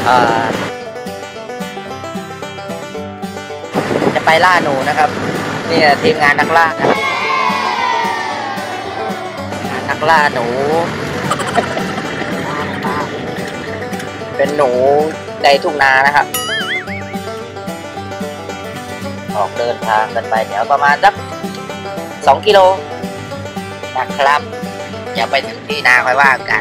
จะไปล่าหนูนะครับนี่ทีมงานนักล่านะครับนักล่าหนู เป็นหนูในทุ่งนานะครับออกเดินทางกันไปเดี๋ยวประมาณสัก2 กิโลนะครับเดี๋ยวไปถึงที่นาค่อยว่ากัน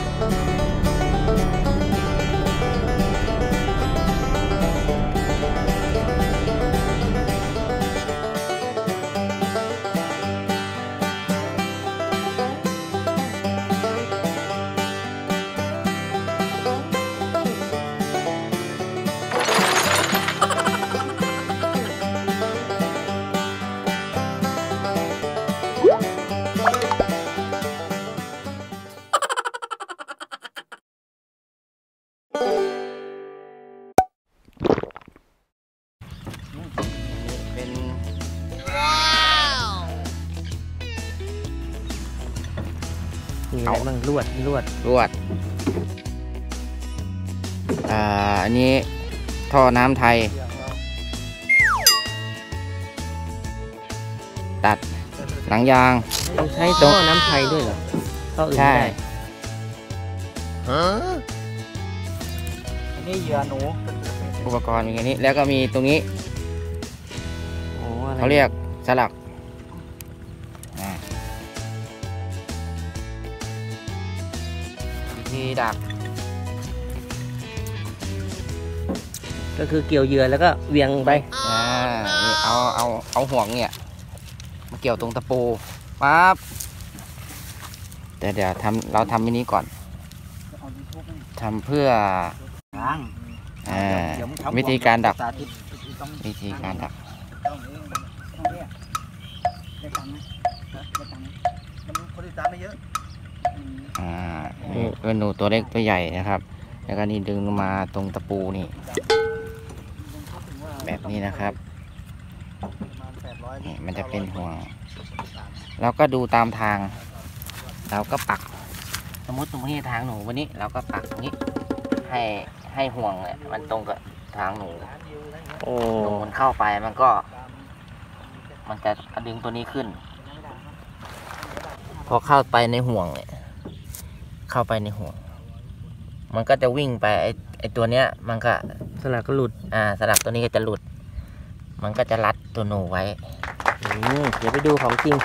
มีอะไรบ้างลวดอันนี้ท่อน้ำไทยตัดหนังยางใช้ท่อน้ำไทยด้วยเหรอท่ออื่นไม่ได้นี่เหยื่อหนูอุปกรณ์อย่างนี้แล้วก็มีตรงนี้เขาเรียกสลักวิธีดักก็คือเกี่ยวเหยื่อแล้วก็เวียงไปนี่เอาห่วงเนี่ยมาเกี่ยวตรงตะปูปั๊บแต่เดี๋ยวเราทำมินิก่อนทำเพื่อวิธีการดักนี่เป็นหนูตัวเล็กตัวใหญ่นะครับแล้วก็นี่ดึงมาตรงตะปูนี่แบบนี้นะครับนี่มันจะเป็นห่วงเราก็ดูตามทางเราก็ปักสมมติตรงนี้ทางหนูวันนี้เราก็ปักตรงนี้ให้ห่วงเนี่ยมันตรงกับทางหนูหนูมันเข้าไปมันจะดึงตัวนี้ขึ้นพอเข้าไปในห่วงเนี่ยมันก็จะวิ่งไปไอตัวเนี้ยมันก็สลักก็หลุดสลักตัวนี้ก็จะหลุดมันก็จะรัดตัวหนูไว้เดี๋ยวไปดูของจริง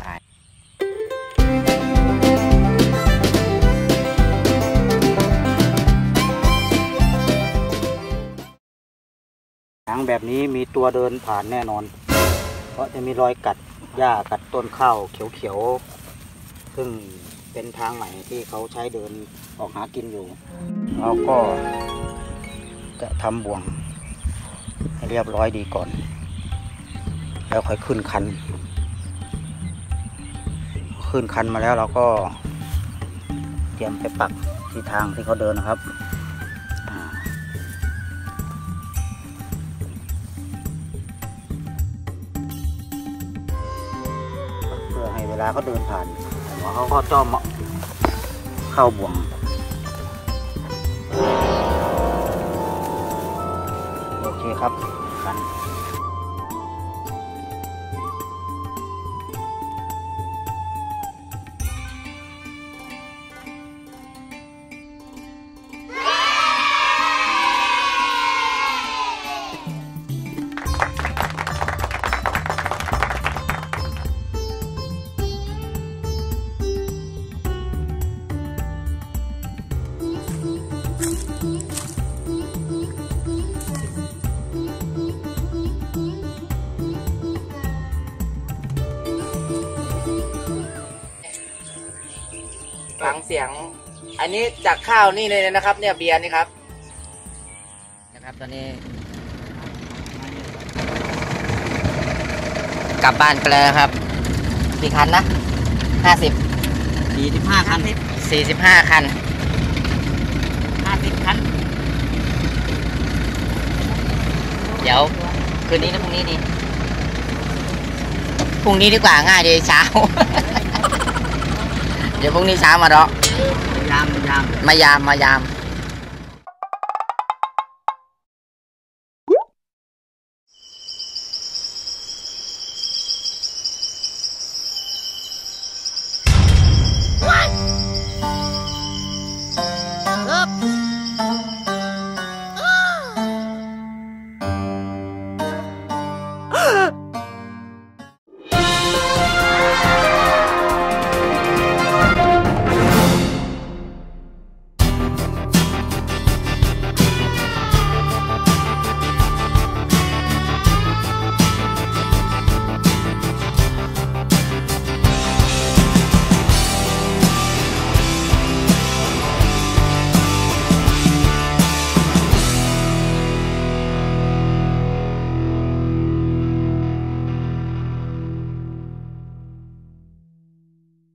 หางแบบนี้มีตัวเดินผ่านแน่นอนเพราะจะมีรอยกัดหญ้ากัดต้นข้าวเขียวๆซึ่งเป็นทางใหม่ที่เขาใช้เดินออกหากินอยู่เราก็จะทำบ่วงให้เรียบร้อยดีก่อนแล้วค่อยขึ้นคันมาแล้วเราก็เตรียมไปปักที่ทางที่เขาเดินนะครับเพื่อให้เวลาเขาเดินผ่านเขาก็จ้อมเข้าบ่วงโอเคครับกันฟังเสียงอันนี้จากข้าวนี่เลยนะครับเนี่ยเบียร์นี่ครับตอนนี้กลับบ้านไปแล้วครับกี่คันนะ45 คัน45 คัน50 คันเดี๋ยวคืนนี้นะพรุ่งนี้ดีพรุ่งนี้ดีกว่าง่ายดีเช้า เดี๋ยวพรุ่งนี้เช้ามาเนาะมายาม